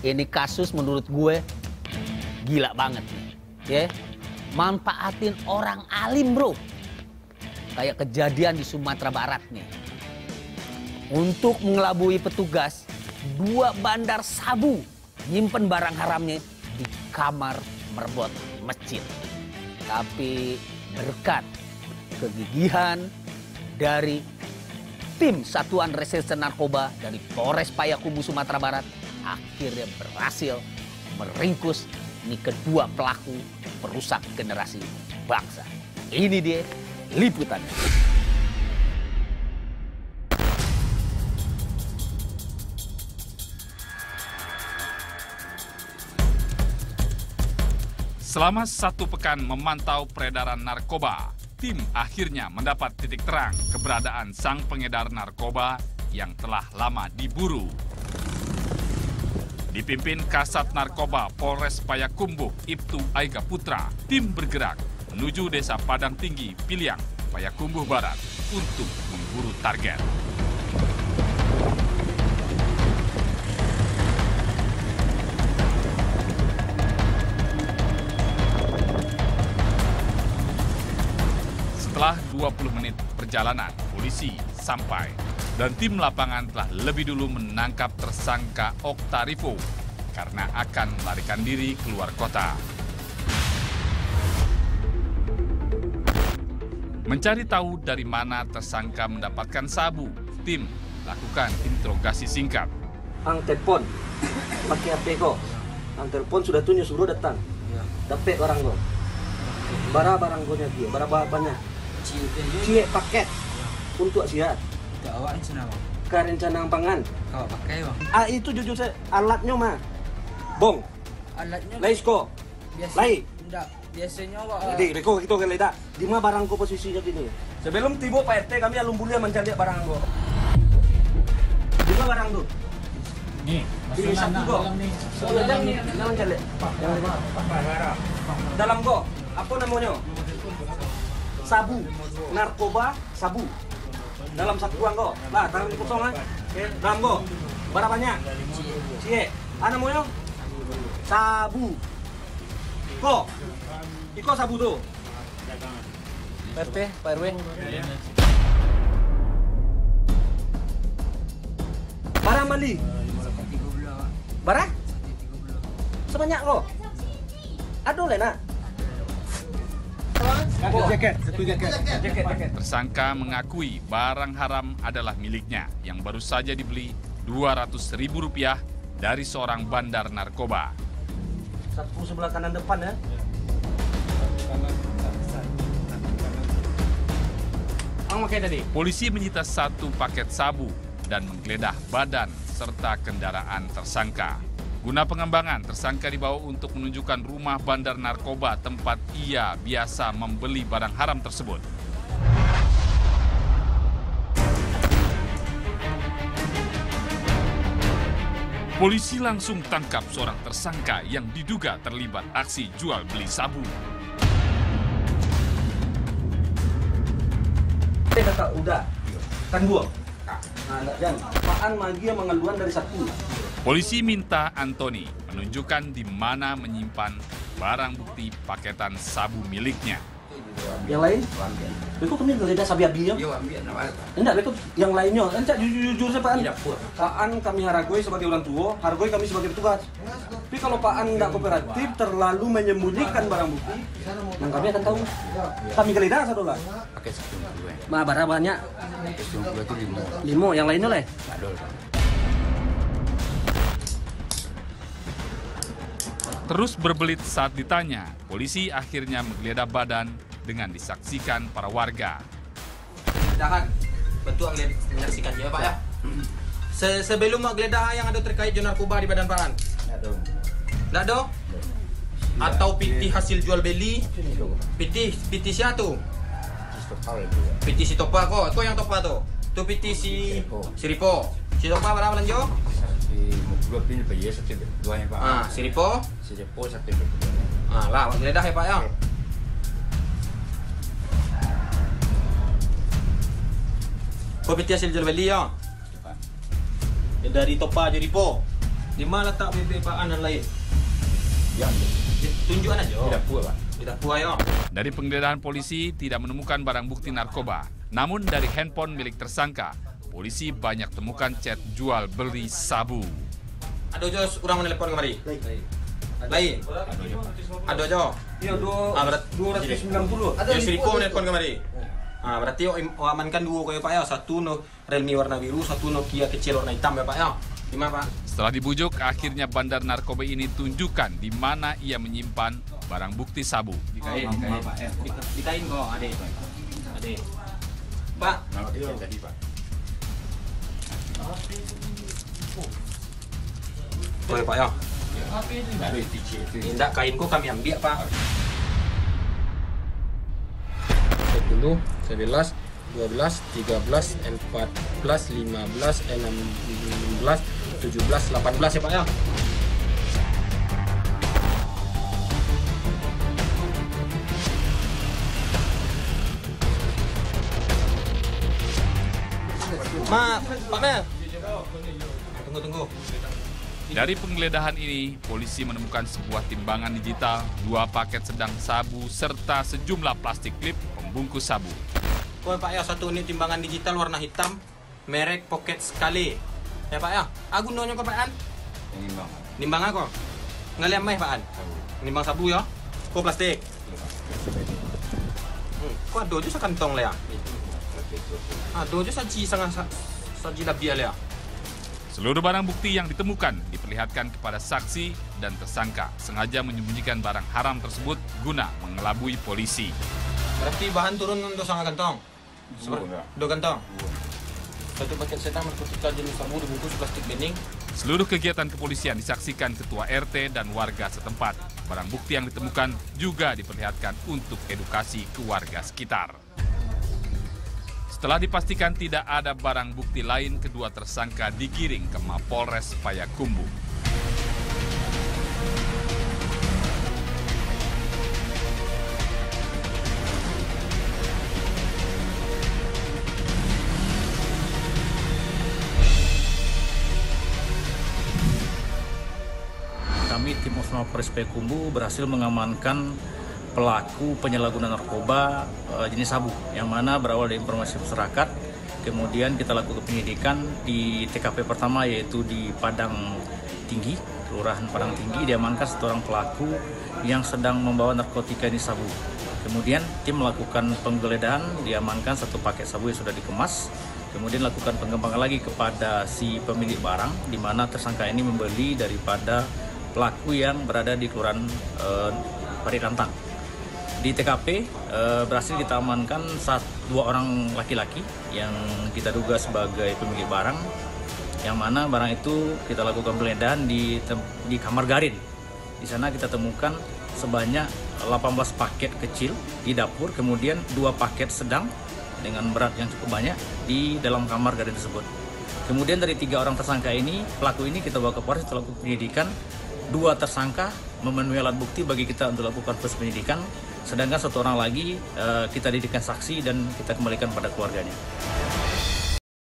Ini kasus menurut gue gila banget nih. Ya, manfaatin orang alim bro. Kayak kejadian di Sumatera Barat nih. Untuk mengelabui petugas, 2 bandar sabu nyimpen barang haramnya di kamar merbot masjid. Tapi berkat kegigihan dari tim Satuan Reserse Narkoba dari Polres Payakumbuh Sumatera Barat akhirnya berhasil meringkus ini kedua pelaku perusak generasi bangsa. Ini dia liputannya. Selama 1 pekan memantau peredaran narkoba, tim akhirnya mendapat titik terang keberadaan sang pengedar narkoba yang telah lama diburu. Dipimpin Kasat Narkoba Polres Payakumbuh Ibtu Aiga Putra, tim bergerak menuju Desa Padang Tinggi, Piliang, Payakumbuh Barat untuk memburu target. Setelah 20 menit perjalanan, polisi sampai dan tim lapangan telah lebih dulu menangkap tersangka Oktarifo karena akan melarikan diri keluar kota. Mencari tahu dari mana tersangka mendapatkan sabu, tim lakukan interogasi singkat. Ang telepon, pakai HP kok. Ang telepon sudah tunjuk suruh datang. Dapat barang kok. Barang koknya dia, barang-barangnya. Cie paket untuk siat. Awak rencana bang? Ke rencana pangan. Kau pakai bang? Itu jujur saya alatnya mah. Bong. Alatnya? Laisko. Lai. Enggak. Biasanya awak. Jadi reko kita ke leda. Di mana barangku posisinya gini. Sebelum tiba Pak RT kami alumbulia mencari barang kok. Di mana barang tuh? Nih. Di saku kok. Jangan mencari. Dalam kok. Apa namanya? Sabu. Narkoba sabu. Dalam sakuan kok. Lah, tangan kosong kan? Dalam kok. Berapa banyak? Cie. Ana moyo? Sabu. Kok. Iko sabu tuh. Pak RT, Pak RW. Barang beli. Barang? Sebanyak kok. Aduh, Lena. Jaket. Tersangka mengakui barang haram adalah miliknya yang baru saja dibeli Rp200.000 dari seorang bandar narkoba. Sapu sebelah kanan depan ya. Polisi menyita 1 paket sabu dan menggeledah badan serta kendaraan tersangka. Guna pengembangan, tersangka dibawa untuk menunjukkan rumah bandar narkoba tempat ia biasa membeli barang haram tersebut. Polisi langsung tangkap seorang tersangka yang diduga terlibat aksi jual beli sabu. Kata udah, kan buang. Nah, jangan. Apaan magia mengeluarkan dari saku. Polisi minta Antoni menunjukkan di mana menyimpan barang bukti paketan sabu miliknya. Yang lain? Beko kami geledah sabi-abi ya? Enggak, beko yang lainnya. Enggak, jujur saya Pak An. Pak An kami hargoi sebagai orang tua, hargoi kami sebagai petugas. Tapi kalau Pak An enggak kooperatif, terlalu menyembunyikan barang bukti, yang kami akan tahu. Kami geledah satu lah. Pakai 10 ya. Berapa banyak? 10 itu 5. 5, yang lainnya lah. Adol. Terus berbelit saat ditanya, polisi akhirnya menggeledah badan dengan disaksikan para warga. Geledahan, betul menyaksikan ya Pak ya. Sebelum geledahan yang ada terkait dengan narkoba di badan Pak An? Nggak ada? Atau PT hasil jual beli? PT siapa tuh? PT si Topa kok, kok yang Topa tuh? Tuh PT si Ripo. Si Topa berapa lanjut? Si Ripo? Lah, geledah ya Pak ya. Kok PT hasil jual beli ya? Dari Topa jadi Po. Di mana letak bebek Pak An dan lain? Yang Tunjukkan aja. tidak puas, Pak. Tidak puas ya. Dari penggeledahan polisi tidak menemukan barang bukti narkoba. Namun dari handphone milik tersangka, polisi banyak temukan chat jual beli sabu. Ada jos orang menelepon kemari. Lain. Ada jo. Iya, berat 290. Ada Siriko menelepon kemari. Berarti amankan dua kayak Pak ya. Satu no Realme warna biru, satu Nokia kecil warna hitam ya Pak ya. Gimana Pak? Setelah dibujuk, akhirnya bandar narkoba ini tunjukkan di mana ia menyimpan barang bukti sabu. Dikain kok, ade. Pak. Tadi, Pak. Boleh Pak ya. Dari titik itu. Tidak kainku kami ambil Pak. 10, 11, 12, 13, 14, 15, 16, 17, 18 ya Pak ya. Pak Mel. Tunggu. Dari penggeledahan ini, polisi menemukan sebuah timbangan digital, 2 paket sedang sabu, serta sejumlah plastik klip pembungkus sabu. Kau Pak ya, satu unit timbangan digital warna hitam, merek Pocket Sekali. Ya Pak ya, aku nanya kau Pak An. Nimbang aku. Ngaliam mah Pak An. Nimbang sabu ya. Kau plastik. Kau ada aja sekantong lah ya. Ada aja saji labia lah ya. Seluruh barang bukti yang ditemukan diperlihatkan kepada saksi dan tersangka sengaja menyembunyikan barang haram tersebut guna mengelabui polisi. Berarti bahan turun untuk sangat kantong. Dua kantong. Satu paket setan narkotika jenis sabu dibungkus plastik bening. Seluruh kegiatan kepolisian disaksikan ketua RT dan warga setempat. Barang bukti yang ditemukan juga diperlihatkan untuk edukasi ke warga sekitar. Setelah dipastikan tidak ada barang bukti lain, kedua tersangka digiring ke Mapolres Payakumbuh. Kami tim Mapolres Payakumbuh berhasil mengamankan pelaku penyalahgunaan narkoba jenis sabu, yang mana berawal dari informasi masyarakat. Kemudian kita lakukan penyidikan di TKP pertama, yaitu di Padang Tinggi, Kelurahan Padang Tinggi. Diamankan satu orang pelaku yang sedang membawa narkotika jenis sabu. Kemudian tim melakukan penggeledahan, diamankan satu paket sabu yang sudah dikemas. Kemudian lakukan pengembangan lagi kepada si pemilik barang, di mana tersangka ini membeli daripada pelaku yang berada di Kelurahan Parirantang. Di TKP berhasil kita amankan 2 orang laki-laki yang kita duga sebagai pemilik barang, yang mana barang itu kita lakukan penggeledahan di kamar garin. Di sana kita temukan sebanyak 18 paket kecil di dapur, kemudian 2 paket sedang dengan berat yang cukup banyak di dalam kamar garin tersebut. Kemudian dari 3 orang tersangka ini, pelaku ini kita bawa ke Polres setelah penyidikan. 2 tersangka memenuhi alat bukti bagi kita untuk lakukan proses penyidikan, sedangkan 1 orang lagi kita jadikan saksi dan kita kembalikan pada keluarganya.